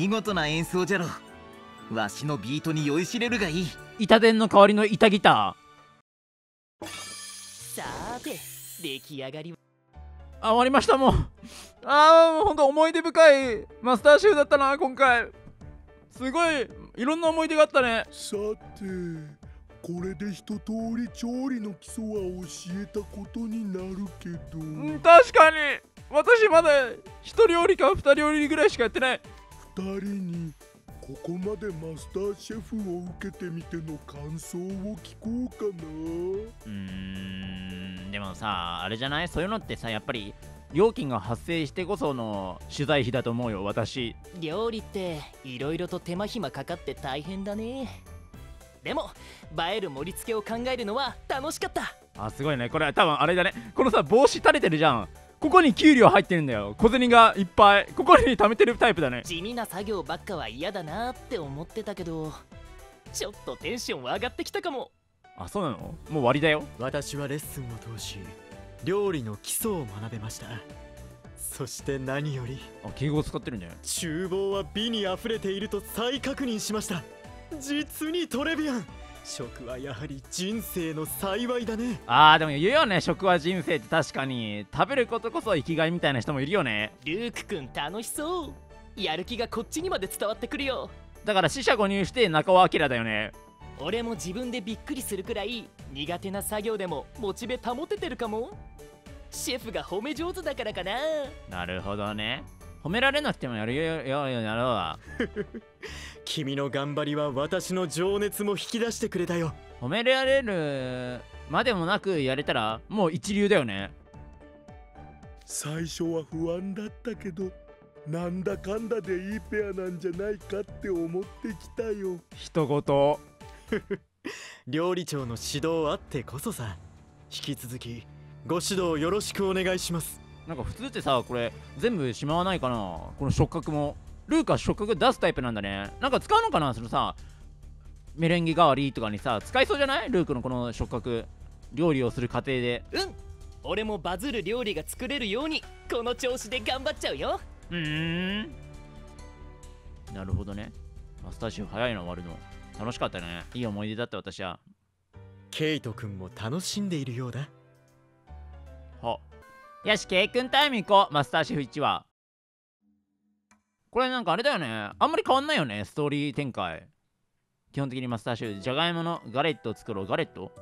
見事な演奏じゃろ。わしのビートに酔いしれるがいい。 板電の代わりの板ギタさーて出来上がりは。 ー。終わりました。もうもうほんと思い出深いマスターシェフだったな今回。すごいいろんな思い出があったね。 さてこれで一通り調理の基礎は教えたことになるけど、 確かに私まだ1料理か2料理ぐらいしかやってない。 2人にここまでマスターシェフを受けてみての感想を聞こうかな。 でもさあれじゃない、そういうのってさやっぱり料金が発生してこその取材費だと思うよ私。 料理っていろいろと手間暇かかって大変だね。でも映える盛り付けを考えるのは楽しかった。 すごいね。これ多分あれだね、このさ帽子垂れてるじゃん。ここに給料入ってるんだよ。小銭がいっぱいここに貯めてるタイプだね。 地味な作業ばっかは嫌だなって思ってたけど、ちょっとテンション上がってきたかも。 そうなの？もう終わりだよ。 私はレッスンを通し料理の基礎を学べました。そして何より敬語を使ってるんだよ。 厨房は美にあふれていると再確認しました。実にトレビアン。食はやはり人生の幸いだね。 でも言うよね、食は人生って。確かに食べることこそ生きがいみたいな人もいるよね。 ルークくん楽しそう。やる気がこっちにまで伝わってくるよ。 だから四捨五入して中尾明だよね。 俺も自分でびっくりするくらい苦手な作業でもモチベ保ててるかも。シェフが褒め上手だからかな。 なるほどね。褒められなくてもやるよやろうわ。 君の頑張りは私の情熱も引き出してくれたよ。 褒められるまでもなくやれたらもう一流だよね。 最初は不安だったけどなんだかんだでいいペアなんじゃないかって思ってきたよ。 人ごと料理長の指導あってこそさ。引き続きご指導よろしくお願いします。 なんか普通ってさこれ全部しまわないかな。この触覚もルーカ触覚出すタイプなんだね。なんか使うのかな、そのさメレンゲ代わりとかにさ使いそうじゃない？ルークのこの触覚料理をする過程で。 俺もバズる料理が作れるようにこの調子で頑張っちゃうよ。 なるほどね。マスターシェフ早いな終わるの。楽しかったね。いい思い出だった私は。 ケイト君も楽しんでいるようだ。 よし、ケイ君タイム行こう。マスターシェフ1話。これなんかあれだよね。あんまり変わんないよね、ストーリー展開。基本的にマスターシェフ、じゃがいものガレットを作ろう。ガレット？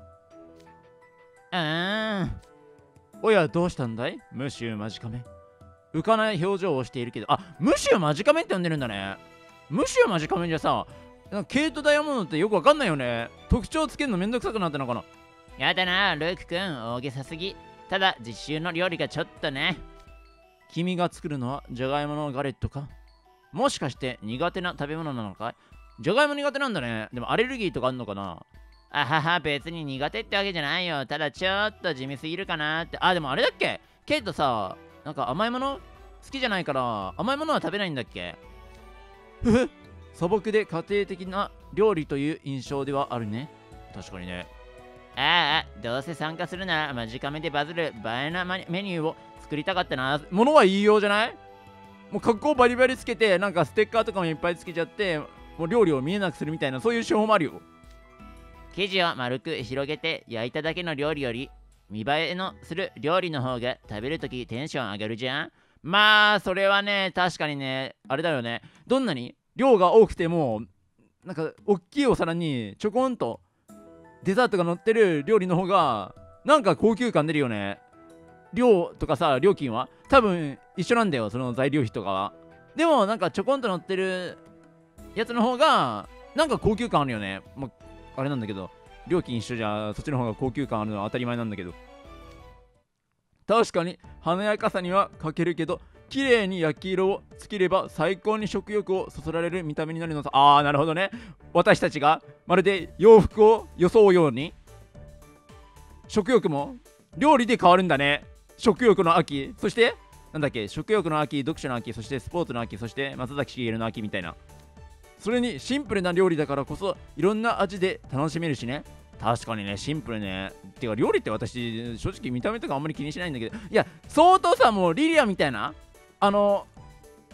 おや、どうしたんだい？ムシュマジカメ。浮かない表情をしているけど、ムシュマジカメって呼んでるんだね。ムシュマジカメじゃさ、ケイトダイヤモンドってよくわかんないよね。特徴つけるのめんどくさくなったのかな。やだな、ルークくん、大げさすぎ。ただ、実習の料理がちょっとね。君が作るのはじゃがいものガレットか？もしかして苦手な食べ物なのかい？じゃがいも苦手なんだね。でもアレルギーとかあんのかな？別に苦手ってわけじゃないよ。ただちょっと地味すぎるかなって。でもあれだっけ？ケイトさ、なんか甘いもの好きじゃないから甘いものは食べないんだっけ？素朴で家庭的な料理という印象ではあるね。確かにね。どうせ参加するなら間近目でバズる映えなメニューを作りたかったな。ものは言いようじゃない？もう格好バリバリつけて、なんかステッカーとかもいっぱいつけちゃって、もう料理を見えなくするみたいな、そういう手法もあるよ。生地を丸く広げて焼いただけの料理より見栄えのする料理の方が食べるときテンション上がるじゃん。それはね、確かにね、あれだよね。どんなに量が多くても、なんか大きいお皿にちょこんとデザートが乗ってる料理の方がなんか高級感出るよね。量とかさ、料金は多分一緒なんだよ、その材料費とかは。でもなんかちょこんと乗ってるやつの方がなんか高級感あるよね。あれなんだけど、料金一緒じゃそっちの方が高級感あるのは当たり前なんだけど。確かに華やかさには欠けるけど、綺麗に焼き色をつければ最高に食欲をそそられる見た目になるのさ。なるほどね。私たちがまるで洋服を装うように食欲も料理で変わるんだね。食欲の秋、そしてなんだっけ、食欲の秋、読書の秋、そしてスポーツの秋、そして松崎しげるの秋みたいな。それにシンプルな料理だからこそいろんな味で楽しめるしね。確かにね、シンプルね。てか料理って私正直見た目とかあんまり気にしないんだけど、いや相当さ、もうリリアみたいな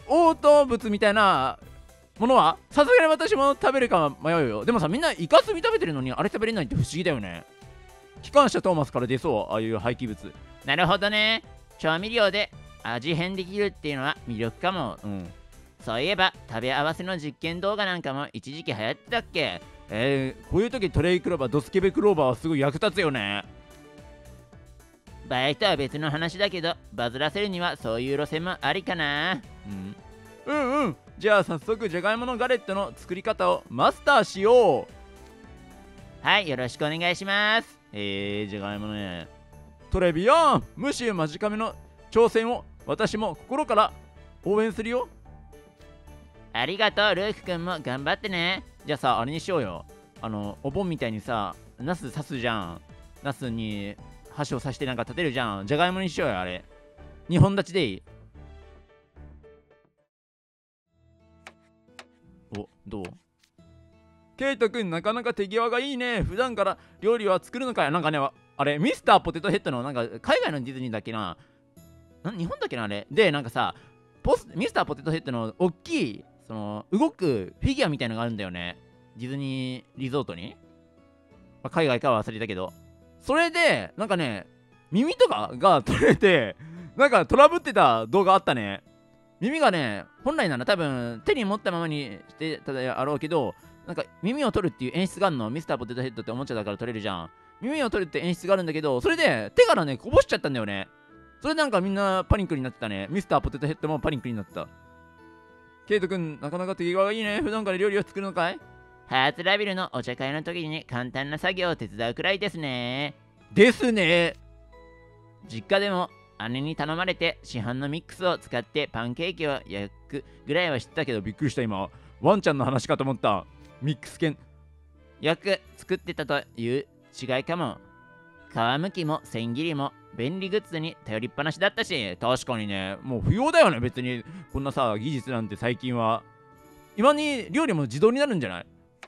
応答物みたいなものはさすがに私も食べるか迷うよ。でもさ、みんなイカスミ食べてるのにあれ食べれないって不思議だよね。機関車トーマスから出そう、ああいう廃棄物。なるほどね。調味料で味変できるっていうのは魅力かも。そういえば食べ合わせの実験動画なんかも一時期流行ってたっけ。こういう時トレイクローバー、ドスケベクローバーはすごい役立つよね。バイトは別の話だけど、バズらせるにはそういう路線もありかな。じゃあ早速じゃがいものガレットの作り方をマスターしよう。はい、よろしくお願いします。じゃがいもね。トレビアン、ムシュマジカメの挑戦を私も心から応援するよ。ありがとう、ルークくんも頑張ってね。じゃあさ、あれにしようよ。お盆みたいにさ、ナス刺すじゃん。ナスに箸を刺してなんか立てるじゃん。じゃがいもにしようよ、あれ。2本立ちでいい？お、どう？ケイトくん、なかなか手際がいいね。普段から料理は作るのかよ。なんかね、あれ、ミスターポテトヘッドの、なんか、海外のディズニーだっけな。日本だっけな、あれ。で、なんかさ、ミスターポテトヘッドの大きい、動くフィギュアみたいのがあるんだよね。ディズニーリゾートに。海外かは忘れたけど。それで、なんかね、耳とかが取れて、なんかトラブってた動画あったね。耳がね、本来なら多分手に持ったままにしてたであろうけど、なんか耳を取るっていう演出があるの。ミスターポテトヘッドっておもちゃだから取れるじゃん。耳を取るって演出があるんだけど、それで手からね、こぼしちゃったんだよね。それでなんかみんなパニックになってたね。ミスターポテトヘッドもパニックになってた。ケイトくん、なかなか手際がいいね。普段から料理を作るのかい？初ラビルのお茶会の時に簡単な作業を手伝うくらいですね。ですね。実家でも姉に頼まれて市販のミックスを使ってパンケーキを焼くぐらいは知ったけど、びっくりした今。ワンちゃんの話かと思った。ミックス犬。よく作ってたという違いかも。皮むきも千切りも便利グッズに頼りっぱなしだったし。確かにね、もう不要だよね別に。こんなさ技術なんて最近は。今に料理も自動になるんじゃない？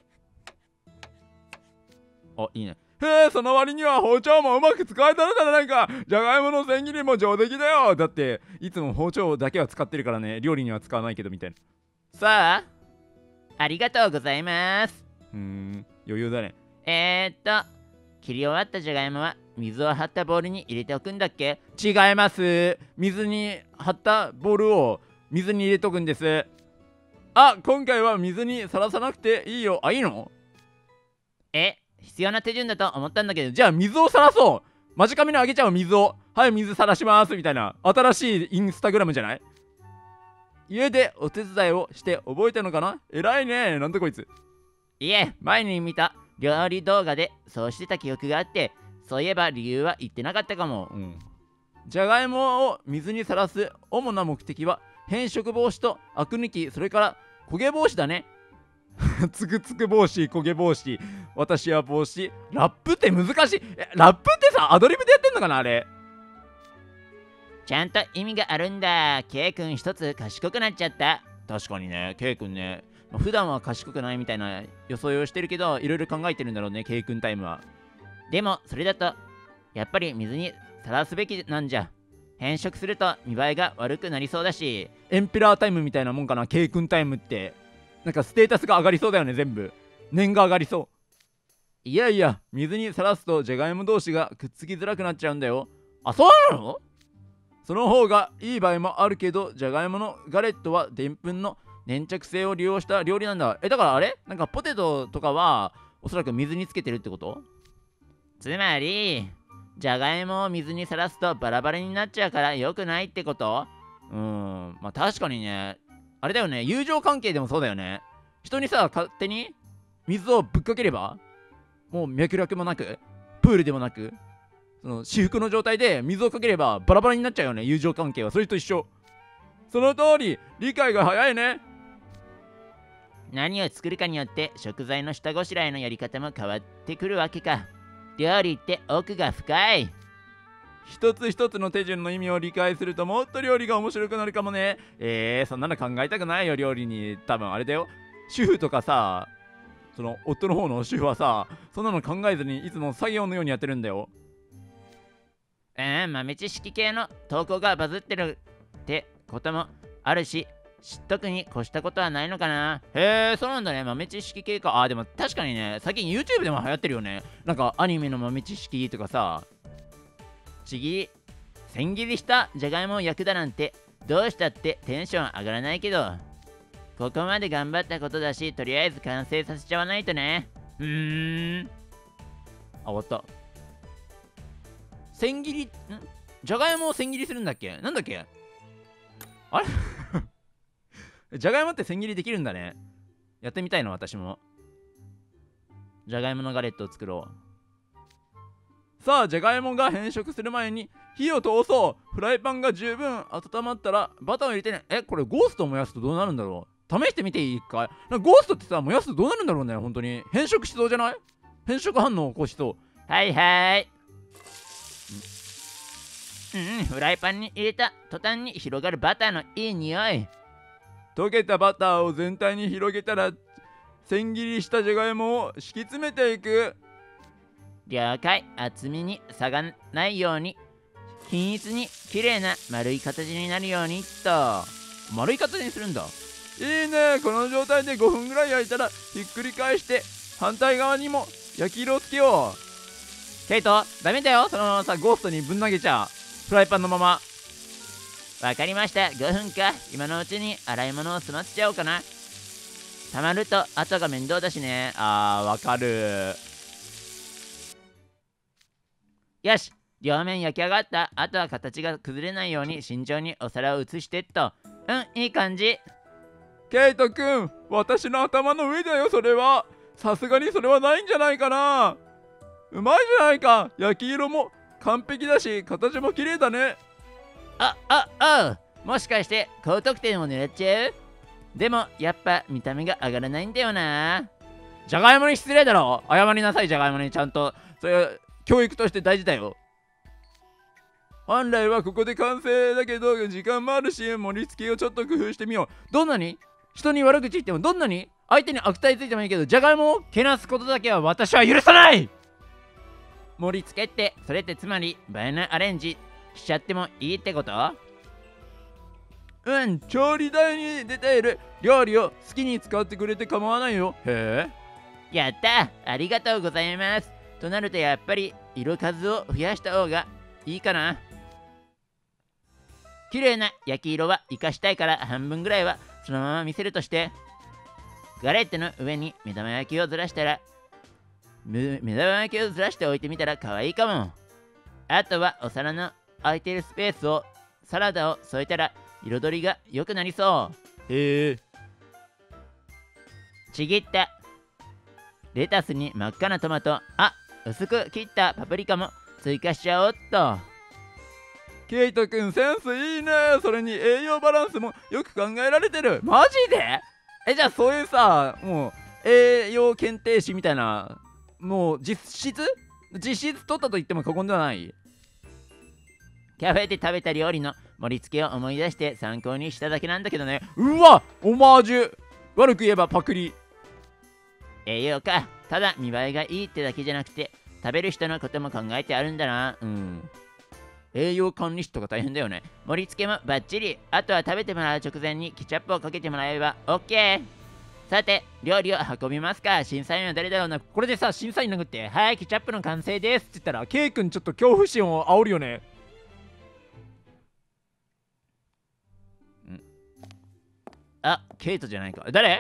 あ、いいね。へえ、その割には包丁もうまく使えたのかな。なんかじゃがいもの千切りも上出来だよ。だっていつも包丁だけは使ってるからね。料理には使わないけどみたいな。さあ、ありがとうございます。余裕だね。切り終わったじゃがいもは水を張ったボウルに入れておくんだっけ？違います。水に張ったボウルを水に入れとくんです。あ、今回は水にさらさなくていいよ。あ、いいの？必要な手順だと思ったんだけど、じゃあ水をさらそう。マジカメにあげちゃう水を。はい、水さらしますみたいな新しいインスタグラムじゃない？家でお手伝いをして覚えたのかな？偉いね。なんだこいつ。いえ、前に見た料理動画でそうしてた記憶があって、そういえば理由は言ってなかったかも。じゃがいもを水にさらす主な目的は変色防止とアク抜き、それから焦げ防止だね。つくつく防止、焦げ防止、私は防止。ラップって難しい。ラップってさ、アドリブでやってんのかなあれ。ちゃんと意味があるんだ。ケイ君一つ賢くなっちゃった。確かにね、ケイ君ね、普段は賢くないみたいな装いをしてるけど、いろいろ考えてるんだろうね、ケイ君タイムは。でもそれだとやっぱり水にさらすべきなんじゃ。変色すると見栄えが悪くなりそうだし。エンペラータイムみたいなもんかな、ケイ君タイムって。なんかステータスが上がりそうだよね。全部年が上がりそう。いやいや、水にさらすとじゃがいも同士がくっつきづらくなっちゃうんだよ。あ、そうなの？その方がいい場合もあるけど、じゃがいものガレットはでんぷんの粘着性を利用した料理なんだ。だからあれなんかポテトとかはおそらく水につけてるってこと？つまりじゃがいもを水にさらすとバラバラになっちゃうから良くないってこと？まあ確かにね、あれだよね、友情関係でもそうだよね。人にさ、勝手に水をぶっかければ、もう脈絡もなく、プールでもなく、その私服の状態で水をかければバラバラになっちゃうよね、友情関係は。それと一緒。その通り、理解が早いね。何を作るかによって食材の下ごしらえのやり方も変わってくるわけか。料理って奥が深い。一つ一つの手順の意味を理解するともっと料理が面白くなるかもね。そんなの考えたくないよ、料理に。多分あれだよ、主婦とかさ、その夫の方の主婦はさ、そんなの考えずにいつも作業のようにやってるんだよ。豆知識系の投稿がバズってるってこともあるし、 知っとくに越したことはないのかな。へえ、そうなんだね。豆知識系か。あ、でも確かにね、最近 YouTube でも流行ってるよね。なんかアニメの豆知識とかさ。ちぎり、千切りしたじゃがいもを焼くだなんて、どうしたってテンション上がらないけど、ここまで頑張ったことだし、とりあえず完成させちゃわないとね。あ、終わった。千切り、じゃがいもを千切りするんだっけ？なんだっけ？あれじゃがいもって千切りできるんだね。やってみたいの、私も。じゃがいものガレットを作ろう。さあ、じゃがいもが変色する前に火を通そう。フライパンが十分温まったらバターを入れてね。これゴーストを燃やすとどうなるんだろう。試してみていいかい？なんかゴーストってさ、燃やすとどうなるんだろうね、本当に。変色しそうじゃない？変色反応を起こしそう。はいはい。フライパンに入れた途端に広がるバターのいい匂い。溶けたバターを全体に広げたら、千切りしたじゃがいもを敷き詰めていく。了解。厚みに差がないように、均一に綺麗な丸い形になるようにと。丸い形にするんだ。いいね。この状態で5分ぐらい焼いたらひっくり返して反対側にも焼き色をつけよう。ケイト、ダメだよ、そのままさゴーストにぶん投げちゃう。フライパンのまま。わかりました。5分か。今のうちに洗い物を済ませちゃおうかな。たまると後が面倒だしね。わかる。よし、両面焼き上がった。あとは形が崩れないように慎重にお皿を移してっと。いい感じ。ケイトくん、私の頭の上だよ、それは。さすがにそれはないんじゃないかな。うまいじゃないか。焼き色も完璧だし、形も綺麗だね。もしかして高得点を狙っちゃう？でもやっぱ見た目が上がらないんだよな。じゃがいもに失礼だろ。謝りなさい、じゃがいもに。ちゃんとそれ教育として大事だよ。本来はここで完成だけど、時間もあるし盛り付けをちょっと工夫してみよう。どんなに人に悪口言っても、どんなに相手に悪態ついてもいいけど、じゃがいもをけなすことだけは私は許さない。盛り付けってそれってつまり映えないアレンジしちゃってもいいってこと？調理台に出ている料理を好きに使ってくれて構わないよ。へえ。やった、ありがとうございます。となるとやっぱり色数を増やした方がいいかな。綺麗な焼き色は生かしたいから、半分ぐらいはそのまま見せるとして。ガレットの上に目玉焼きをずらしたら、目玉焼きをずらしておいてみたら可愛いかも。あとはお皿の空いてるスペースをサラダを添えたら彩りが良くなりそう。へえ。ちぎったレタスに真っ赤なトマト、薄く切ったパプリカも追加しちゃおうっと。ケイトくんセンスいいね。それに栄養バランスもよく考えられてる。マジで？じゃあそういうさ、もう栄養検定士みたいな、もう実質取ったと言っても過言ではない。キャフェで食べた料理の盛り付けを思い出して参考にしただけなんだけどね。うわ、オマージュ。悪く言えばパクリ。栄養か。ただ見栄えがいいってだけじゃなくて、食べる人のことも考えてあるんだな。栄養管理士とか大変だよね。盛り付けもバッチリ。あとは食べてもらう直前にケチャップをかけてもらえば OK。 さて料理を運びますか。審査員は誰だろうな。これでさ、審査員殴って、はい、ケチャップの完成ですって言ったら、ケイ君ちょっと恐怖心を煽るよね。ケイトじゃないか。誰？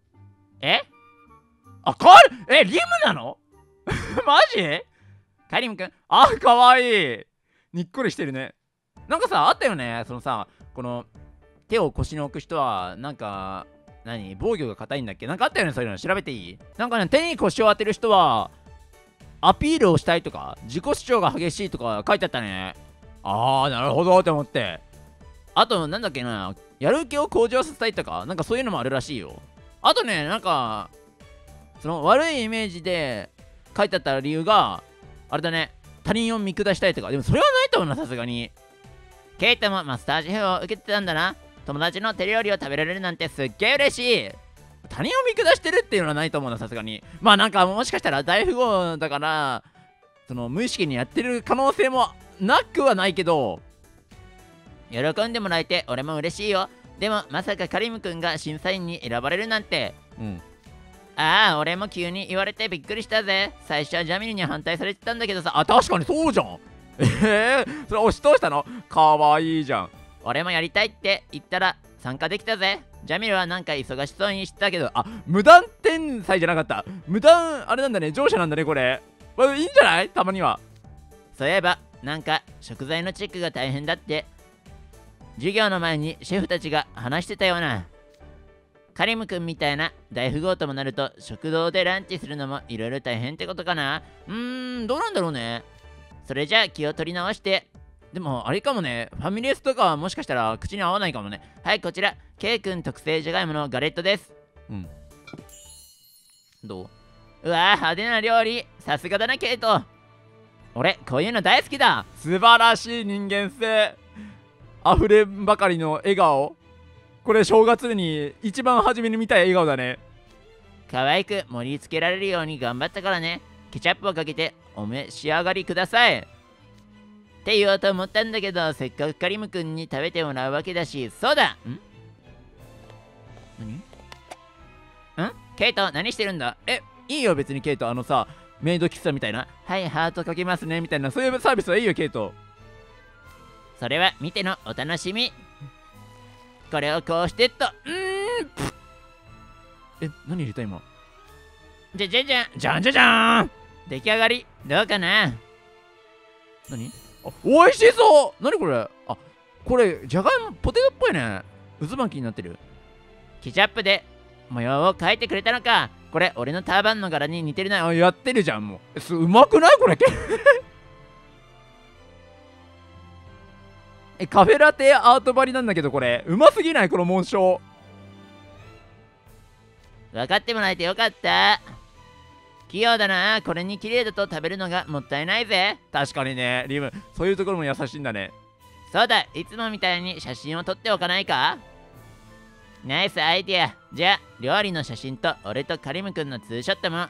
リムなの？マジ？カリムくん、かわいい。にっこりしてるね。なんかさ、あったよね。そのさ、この手を腰に置く人は、なんか、防御が硬いんだっけ？なんかあったよね、そういうの。調べていい？なんかね、手に腰を当てる人は、アピールをしたいとか、自己主張が激しいとか書いてあったね。なるほどって思って。あと、なんだっけな、やる気を向上させたいとか、なんかそういうのもあるらしいよ。あとね、なんか、その悪いイメージで書いてあった理由が、あれだね、他人を見下したいとか。でもそれはないと思うな、さすがに。ケイトもマスターシェフを受けてたんだな。友達の手料理を食べられるなんてすっげえ嬉しい。他人を見下してるっていうのはないと思うな、さすがに。まあなんかもしかしたら大富豪だから、その無意識にやってる可能性もなくはないけど、喜んでもらえて俺も嬉しいよ。 でもまさかカリムくんが審査員に選ばれるなんて。ああ、俺も急に言われてびっくりしたぜ。最初はジャミルに反対されてたんだけどさ。あ、確かにそうじゃん。それ押し通したの？かわいいじゃん。俺もやりたいって言ったら参加できたぜ。ジャミルはなんか忙しそうにしてたけど、あ、無断天才じゃなかった。無断、あれなんだね、乗車なんだね、これ。いいんじゃない？たまには。そういえば、なんか食材のチェックが大変だって、授業の前にシェフたちが話してたような。カリムくんみたいな大富豪ともなると、食堂でランチするのもいろいろ大変ってことかな。どうなんだろうね。それじゃあ気を取り直して。でもあれかもね、ファミレスとかはもしかしたら口に合わないかもね。はい、こちら K 君特製じゃがいものガレットです。どう？うわー、派手な料理、さすがだなケイト。俺こういうの大好きだ。素晴らしい人間性あふれんばかりの笑顔。これ正月に一番初めに見たい笑顔だね。可愛く盛り付けられるように頑張ったからね。ケチャップをかけてお召し上がりくださいって言おうと思ったんだけど、せっかくカリムくんに食べてもらうわけだし。そうだ。ケイト何してるんだ？いいよ別にケイト。メイド喫茶みたいな、はいハートかけますねみたいな、そういうサービスはいいよケイト。それは見てのお楽しみ。これをこうしてっと。何入れた今？じゃんじゃん出来上がりどうかな。何？おいしそう。何これ？これじゃがいもポテトっぽいね。渦巻きになってる。ケチャップで模様を描いてくれたのか。これ俺のターバンの柄に似てるな。やってるじゃん。もううまくないこれ？カフェラテアート張りなんだけど、これうますぎない？この紋章。分かってもらえてよかった。器用だな。これに綺麗だと食べるのがもったいないぜ。確かにね、リムそういうところも優しいんだね。そうだ、いつもみたいに写真を撮っておかないか。ナイスアイディア。じゃあ料理の写真と俺とカリムくんのツーショットも。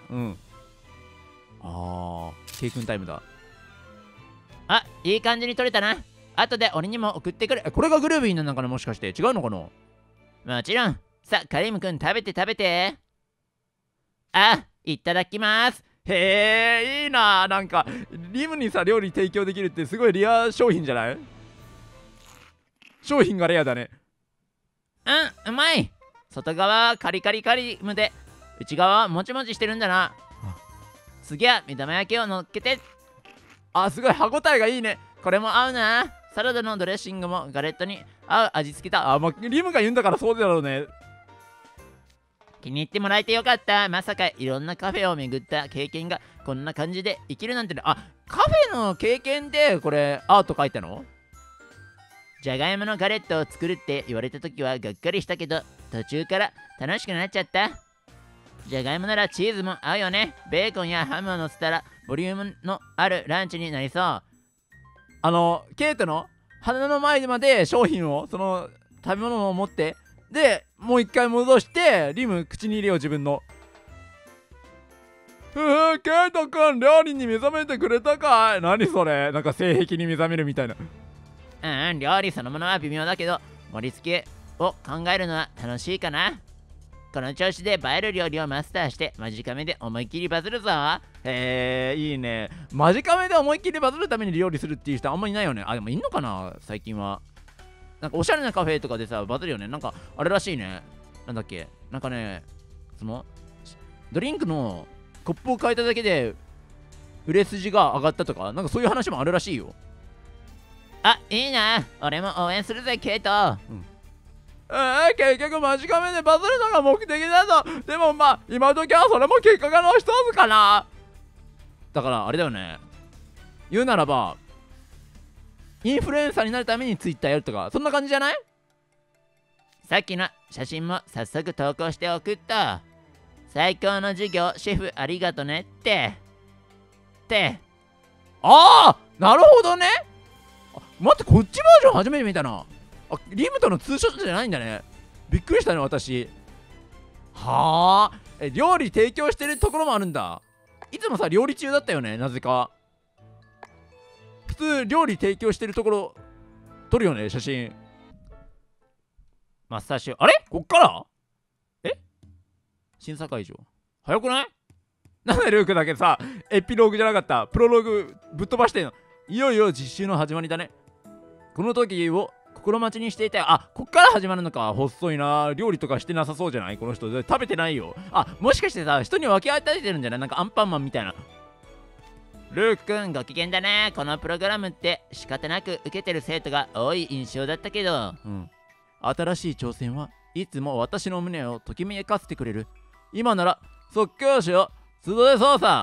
ケイ君タイムだ。いい感じに撮れたな。後で俺にも送ってくる。これがグルービーなのかな、もしかして違うのかな。もちろん。さあカリムくん食べて。いただきます。へえ、いいな。なんかリムにさ料理提供できるってすごいレア商品じゃない？商品がレアだね。うまい。外側はカリカリカリムで内側はもちもちしてるんだな。次は目玉焼きを乗っけて。すごい歯ごたえがいいね。これも合うな。サラダのドレッシングもガレットに合う味付けだ。リムが言うんだからそうだろうね。気に入ってもらえてよかった。まさかいろんなカフェを巡った経験がこんな感じで生きるなんてね。カフェの経験でこれアート書いたの？じゃがいものガレットを作るって言われた時はがっかりしたけど、途中から楽しくなっちゃった。じゃがいもならチーズも合うよね。ベーコンやハムを乗せたらボリュームのあるランチになりそう。ケイトの鼻の前まで商品を、その食べ物を持って、でもう一回戻してリム口に入れよう自分の。ケイトくん料理に目覚めてくれたかい？何それ、なんか性癖に目覚めるみたいな。料理そのものは微妙だけど盛り付けを考えるのは楽しいかな。この調子で映える料理をマスターしてマジカメで思いっきりバズるぞ。いいね。マジカメで思いっきりバズるために料理するっていう人あんまいないよね。でもいんのかな最近は。なんかおしゃれなカフェとかでさバズるよね。なんかあれらしいね。なんだっけ、なんかね、そのドリンクのコップを変えただけで売れ筋が上がったとか、なんかそういう話もあるらしいよ。いいな。俺も応援するぜケイト。結局マジカメでバズるのが目的だぞ。でも今時はそれも結果の一つかな。だからあれだよね、言うならばインフルエンサーになるためにツイッターやるとか、そんな感じじゃない？さっきの写真も早速投稿しておくと。最高の授業シェフありがとねってなるほどね。待って、こっちバージョン初めて見たな。リムとのツーショットじゃないんだね。びっくりしたね私。料理提供してるところもあるんだ。いつもさ料理中だったよね、なぜか。普通料理提供してるところ撮るよね写真。 マッサージあれこっから審査会場早くない？なんでルークだけさエピローグじゃなかったプロローグぶっ飛ばしてんの？いよいよ実習の始まりだね。この時を心待ちにしていたよ。あ、こっから始まるのか。細いな。料理とかしてなさそうじゃないこの人。食べてないよ。あ、もしかしてさ人に分け与えてるんじゃない？なんかアンパンマンみたいな。ルークくんご機嫌だね。このプログラムって仕方なく受けてる生徒が多い印象だったけど、新しい挑戦はいつも私の胸をときめかせてくれる。今なら即興師を素で操作。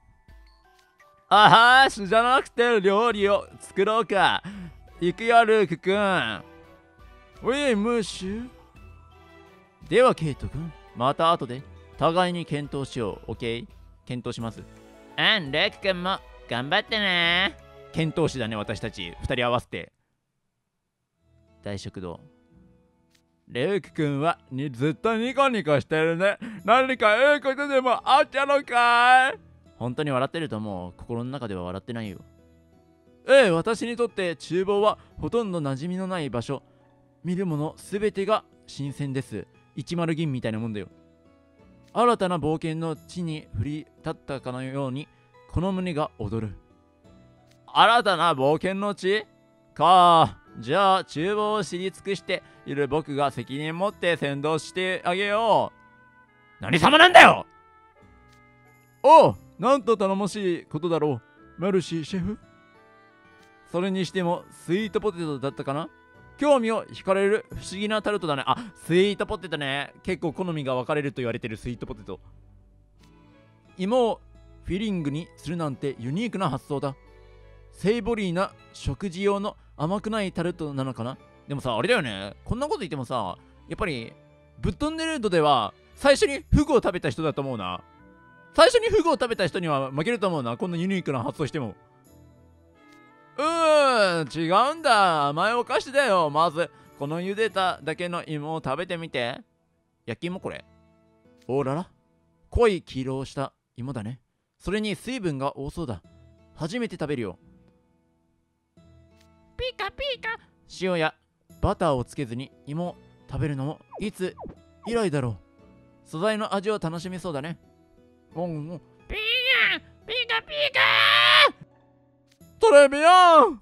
あはしじゃなくて料理を作ろうか。行くよルークくん。おいムッシュ。ではケイトくん、また後で互いに検討しよう。OK？ 検討します。ルークくんも頑張ってね。検討士だね私たち2人合わせて。大食堂。ルークくんはずっとニコニコしてるね。何かいいことでもあったのかい？本当に笑ってると思う。心の中では笑ってないよ。私にとって厨房はほとんど馴染みのない場所。見るものすべてが新鮮です。10銀みたいなもんだよ。新たな冒険の地に降り立ったかのようにこの胸が踊る。新たな冒険の地か。じゃあ厨房を知り尽くしている僕が責任持って先導してあげよう。何様なんだよ。おう、なんと頼もしいことだろうマルシーシェフ。それにしてもスイートポテトだったかな。興味を惹かれる不思議なタルトだね。あ、スイートポテトね。結構好みが分かれると言われてるスイートポテト。芋をフィリングにするなんてユニークな発想だ。セイボリーな食事用の甘くないタルトなのかな。でもさ、あれだよね。こんなこと言ってもさ、やっぱりぶっ飛んでるのでは最初にフグを食べた人だと思うな。最初にフグを食べた人には負けると思うな。こんなユニークな発想しても。違うんだ。甘いお菓子だよ。まずこの茹でただけの芋を食べてみて。焼き芋これ。おらら、濃い黄色をした芋だね。それに水分が多そうだ。初めて食べるよ。ピカピカ。塩やバターをつけずに芋を食べるのもいつ以来だろう。素材の味を楽しめそうだね。ピカピカピカトレビアン。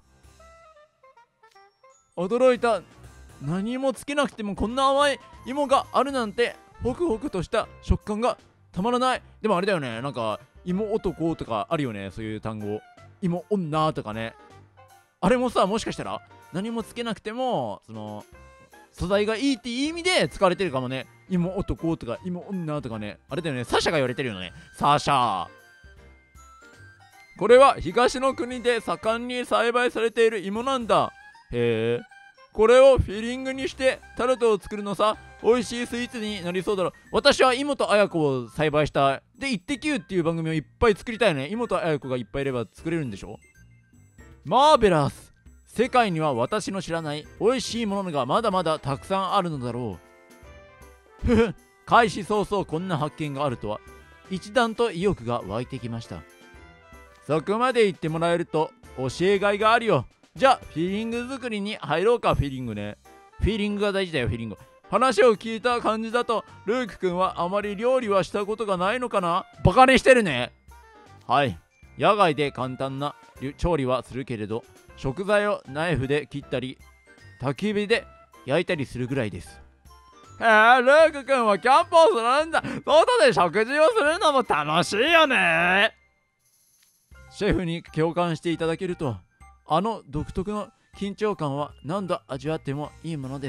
驚いた。何もつけなくてもこんな甘い芋があるなんて。ホクホクとした食感がたまらない。でもあれだよね、なんか芋男とかあるよね、そういう単語。芋女とかね。あれもさ、もしかしたら何もつけなくてもその素材がいいっていう意味で使われてるかもね。芋男とか芋女とかね。あれだよね、サシャが言われてるよね。サシャ。これは東の国で盛んに栽培されている芋なんだ。へえ。これをフィリングにしてタルトを作るのさ。美味しいスイーツになりそうだろ。私は妹綾子を栽培したい。で、イッテ Q っていう番組をいっぱい作りたいね。妹綾子がいっぱいいれば作れるんでしょ。マーベラス。世界には私の知らない美味しいものがまだまだたくさんあるのだろう。ふふ、開始早々こんな発見があるとは一段と意欲が湧いてきました。そこまで言ってもらえると教えがいがあるよ。じゃあフィーリング作りに入ろうか。フィーリングね。フィーリングが大事だよ。フィーリング。話を聞いた感じだとルーク君はあまり料理はしたことがないのかな。バカにしてるね。はい、野外で簡単な調理はするけれど、食材をナイフで切ったり焚き火で焼いたりするぐらいです。ルーク君はキャンプをするんだ。外で食事をするのも楽しいよね。シェフに共感していただけると、あの独特の緊張感は何度味わってもいいものです。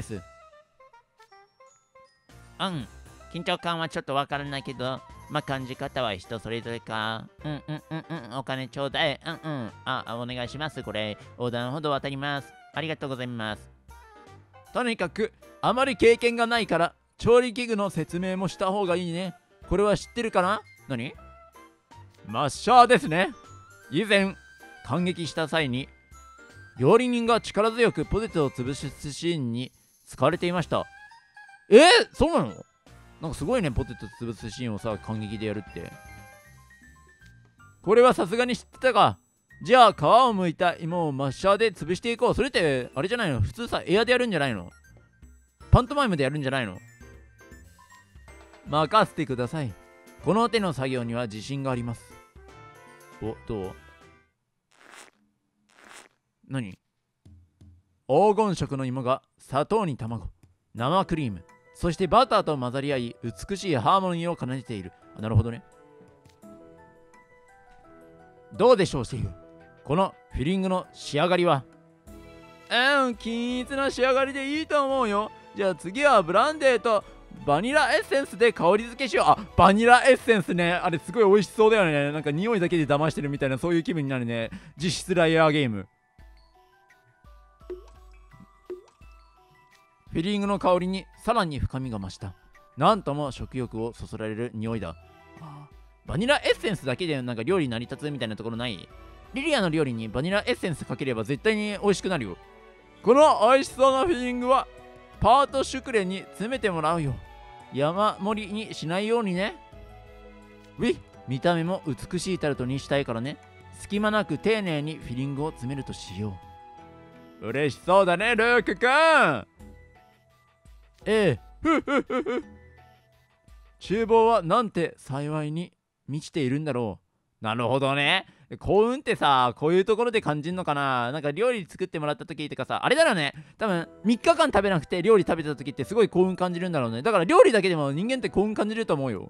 緊張感はちょっとわからないけど、まあ感じ方は人それぞれか。お金ちょうだい。お願いします。これ横断歩道渡ります。ありがとうございます。とにかくあまり経験がないから調理器具の説明もした方がいいね。これは知ってるかな。何？マッシャーですね。以前感激した際に料理人が力強くポテトを潰すシーンに使われていました。そうなの？なんかすごいね、ポテト潰すシーンをさ、感激でやるって。これはさすがに知ってたか。じゃあ皮を剥いた芋をマッシャーで潰していこう。それってあれじゃないの？普通さエアでやるんじゃないの？ パントマイムでやるんじゃないの？任せてください。この手の作業には自信があります。お、どう？何？黄金色の芋が砂糖に卵、生クリーム、そしてバターと混ざり合い、美しいハーモニーを奏でている。なるほどね。どうでしょう、シェフ。このフィリングの仕上がりは？均一な仕上がりでいいと思うよ。じゃあ次はブランデーとバニラエッセンスで香り付けしよう。あ、バニラエッセンスね。あれすごい美味しそうだよね。なんか匂いだけで騙してるみたいな、そういう気分になるね。実質ライアーゲーム。フィリングの香りにさらに深みが増した。なんとも食欲をそそられる匂いだ。バニラエッセンスだけでなんか料理成り立つみたいなところない？リリアの料理にバニラエッセンスかければ絶対に美味しくなるよ。この美味しそうなフィリングはパートシュクレに詰めてもらうよ。山盛りにしないようにね。見た目も美しいタルトにしたいからね。隙間なく丁寧にフィリングを詰めるとしよう。嬉しそうだね、ルークくん。厨房はなんて幸いに満ちているんだろう。なるほどね。幸運ってさ、こういうところで感じんのかな。なんか料理作ってもらった時とかさ、あれだろうね。多分3日間食べなくて料理食べた時ってすごい幸運感じるんだろうね。だから料理だけでも人間って幸運感じると思うよ。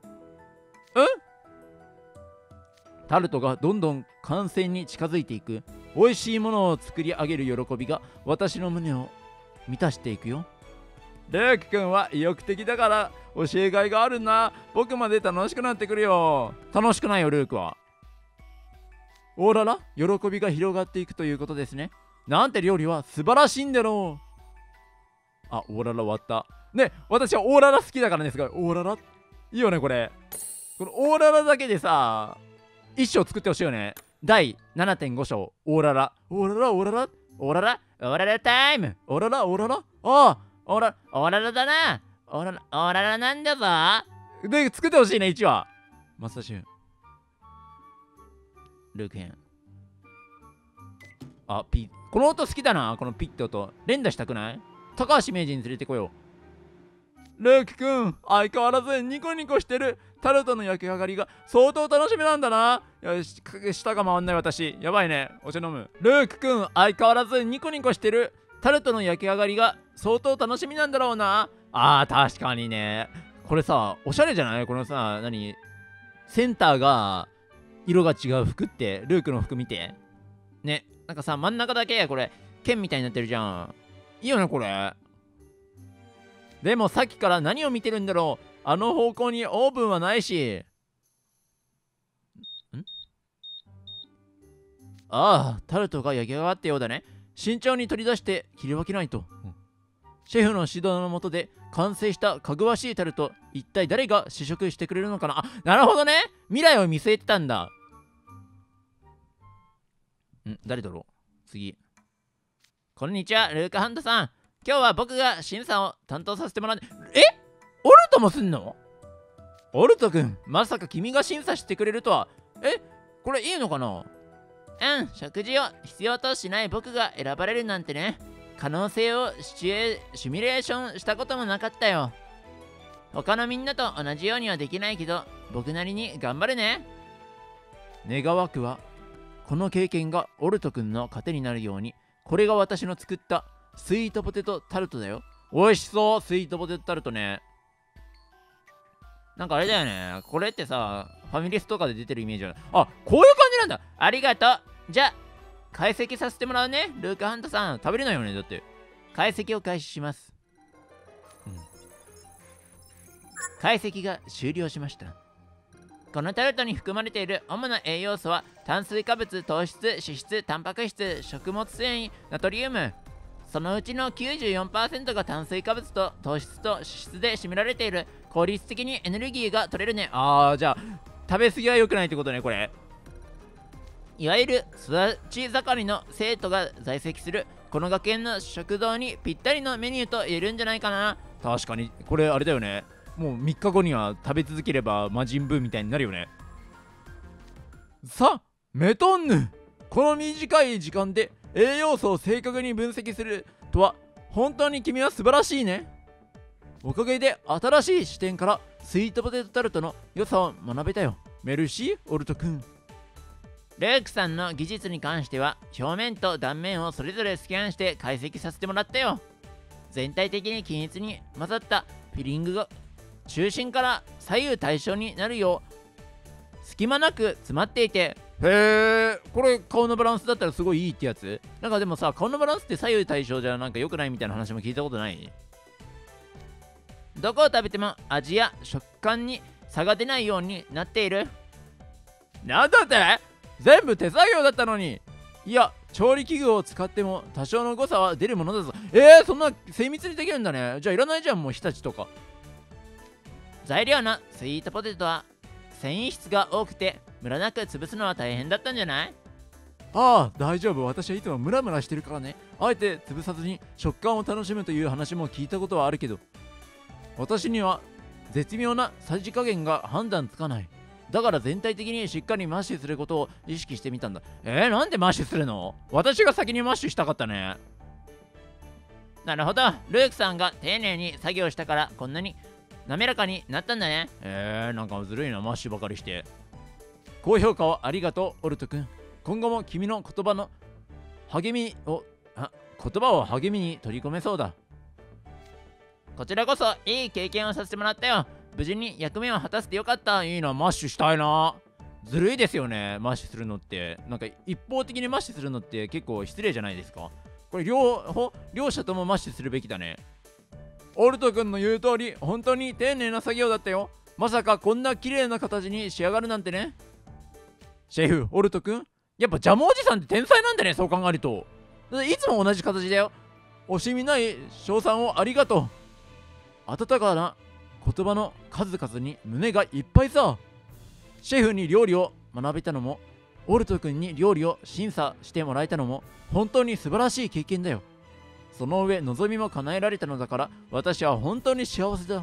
タルトがどんどん完成に近づいていく。美味しいものを作り上げる喜びが私の胸を満たしていくよ。ルーク君は意欲的だから教えがいがあるな。僕まで楽しくなってくるよ。楽しくないよ、ルークは。オーララ、喜びが広がっていくということですね。なんて料理は素晴らしいんだろう。あ、オーララ終わった。ね、私はオーララ好きだからね。すごい。オーララいいよね、これ。このオーララだけでさ、一章作ってほしいよね。第 7.5 章、オーララ。オーララ、オーララ、オーララ、オーララタイム。オーララ、オーララ。ああ、オーララだな。オーララなんだぞ。で、作ってほしいね、1話。マスターシュー。ルーク編。あ、ピッ。この音好きだな、このピッって音。連打したくない？高橋名人連れてこよう。ルークくん、相変わらずニコニコしてる。タルトの焼き上がりが相当楽しみなんだな。よし、舌が回んない私。やばいね。お茶飲む。ルークくん、相変わらずニコニコしてる。タルトの焼き上がりが相当楽しみなんだろうな。確かにね。これさ、おしゃれじゃない？このさ、センターが色が違う服って、ルークの服見て。ね、なんかさ、真ん中だけこれ、剣みたいになってるじゃん。いいよね、これ。でもさっきから何を見てるんだろう。あの方向にオーブンはないし。タルトが焼き上がったようだね。慎重に取り出して切り分けないと。シェフの指導の下で完成したかぐわしいタルト、一体誰が試食してくれるのかな。なるほどね。未来を見据えてたんだ。誰だろう。次。こんにちは、ルークハントさん。今日は僕が審査を担当させてもらう。オルトもすんの？オルトくん、まさか君が審査してくれるとは。これいいのかな？食事を必要としない僕が選ばれるなんてね。可能性をシミュレーションしたこともなかったよ。他のみんなと同じようにはできないけど、僕なりに頑張るね。願わくは、この経験がオルトくんの糧になるように。これが私の作ったスイートポテトタルトだよ。美味しそう、スイートポテトタルトね。なんかあれだよね。これってさ、ファミレスとかで出てるイメージある。こういう感じなんだ。ありがとう。じゃあ、解析させてもらうね。ルークハントさん、食べれないよね。だって。解析を開始します。解析が終了しました。このタルトに含まれている主な栄養素は炭水化物、糖質、脂質、タンパク質、食物繊維、ナトリウム。そのうちの 94% が炭水化物と糖質と脂質で占められている。効率的にエネルギーが取れるね。じゃあ食べ過ぎは良くないってことね、これ。いわゆる育ち盛りの生徒が在籍するこの学園の食堂にぴったりのメニューと言えるんじゃないかな。確かにこれあれだよね。もう3日後には食べ続ければ魔人ブーみたいになるよね。さあメトンヌ、この短い時間で栄養素を正確に分析するとは本当に君は素晴らしいね。 おかげで新しい視点からスイートポテトタルトの良さを学べたよ。メルシー、オルト君。ルークさんの技術に関しては表面と断面をそれぞれスキャンして解析させてもらったよ。全体的に均一に混ざったフィリングが中心から左右対称になるよう隙間なく詰まっていて、へえ、これ顔のバランスだったらすごいいいってやつ。なんかでもさ、顔のバランスって左右対称じゃなんか良くないみたいな話も聞いたことない？どこを食べても味や食感に差が出ないようになっている。なんだって？全部手作業だったのに。いや、調理器具を使っても多少の誤差は出るものだぞ。そんな精密にできるんだね。じゃあいらないじゃん、もう日立とか。材料のスイートポテトは繊維質が多くてムラなく潰すのは大変だったんじゃない？ああ、大丈夫。私はいつもムラムラしてるからね。あえて潰さずに食感を楽しむという話も聞いたことはあるけど、私には絶妙なさじ加減が判断つかない。だから全体的にしっかりマッシュすることを意識してみたんだ。なんでマッシュするの？私が先にマッシュしたかったね。なるほど。ルークさんが丁寧に作業したからこんなに滑らかになったんだね。なんかずるいな、マッシュばかりして。高評価をありがとう、オルト君。今後も君の言葉を励みに取り込めそうだ。こちらこそいい経験をさせてもらったよ。無事に役目を果たせてよかった。いいな、マッシュしたいな。ずるいですよね、マッシュするのって。なんか一方的にマッシュするのって結構失礼じゃないですか。これ両者ともマッシュするべきだね。オルト君の言う通り、本当に丁寧な作業だったよ。まさかこんな綺麗な形に仕上がるなんてね。シェフ、オルト君、やっぱジャムおじさんって天才なんだね、そう考えると。いつも同じ形だよ。惜しみない称賛をありがとう。温かな言葉の数々に胸がいっぱいさ。シェフに料理を学べたのも、オルト君に料理を審査してもらえたのも本当に素晴らしい経験だよ。その上望みも叶えられたのだから私は本当に幸せだ。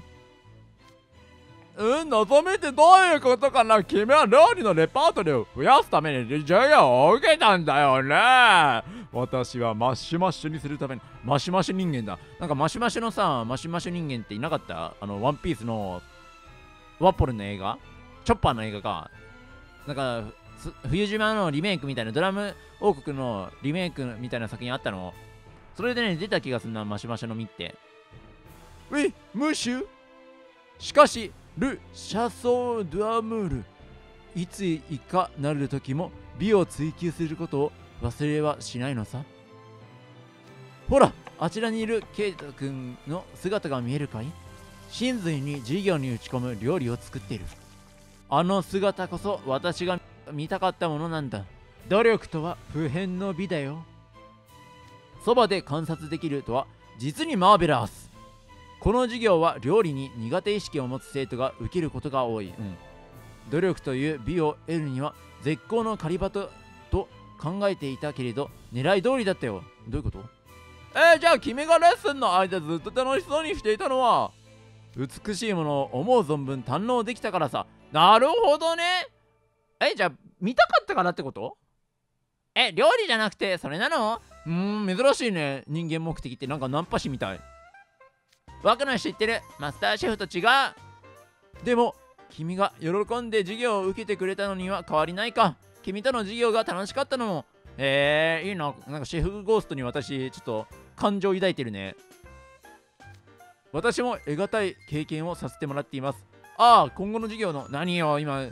望みってどういうことかな。君は料理のレパートリーを増やすために授業を受けたんだよね。私はマッシュにするためにマシマシ人間だ。なんかマシマシのさ、マシマシ人間っていなかった？ワンピースのワッポルの映画、チョッパーの映画か。なんか冬島のリメイクみたいな、ドラム王国のリメイクみたいな作品あったの。それでね、出た気がするな、マシマシの実って。ムシュ。しかしル・シャソー・ドゥアムール。いついかなる時も美を追求することを忘れはしないのさ。ほら、あちらにいるケイト君の姿が見えるかい？真髄に授業に打ち込む料理を作っている。あの姿こそ私が見たかったものなんだ。努力とは不変の美だよ。そばで観察できるとは実にマーベラス。この授業は料理に苦手意識を持つ生徒が受けることが多い。努力という美を得るには絶好の狩り場と考えていたけれど、狙い通りだったよ。どういうこと？じゃあ君がレッスンの間ずっと楽しそうにしていたのは美しいものを思う存分堪能できたからさ。なるほどね。じゃあ見たかったからってこと？料理じゃなくてそれなの？珍しいね。人間目的ってなんかナンパ師みたい。僕の知ってるマスターシェフと違う。でも君が喜んで授業を受けてくれたのには変わりないか。君との授業が楽しかったのもいいな。なんかシェフゴーストに私ちょっと感情を抱いてるね。私も得難い経験をさせてもらっています。今後の授業の何よ今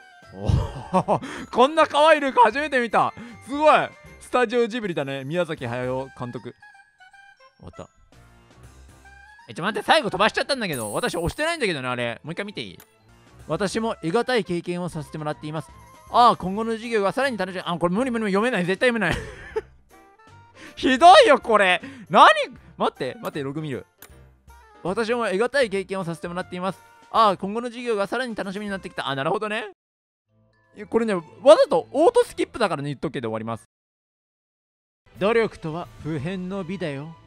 こんな可愛いルーク初めて見た。すごいスタジオジブリだね。宮崎駿監督。終わった。待って、最後飛ばしちゃったんだけど。私押してないんだけどね、あれ。もう一回見ていい？私も得難い経験をさせてもらっています。今後の授業がさらに楽しい。これ無理読めない。絶対読めないひどいよこれ。待ってログ見る。私も得難い経験をさせてもらっています。今後の授業がさらに楽しみになってきた。なるほどね。これね、わざとオートスキップだからね、言っとくけど終わります。努力とは不変の美だよ。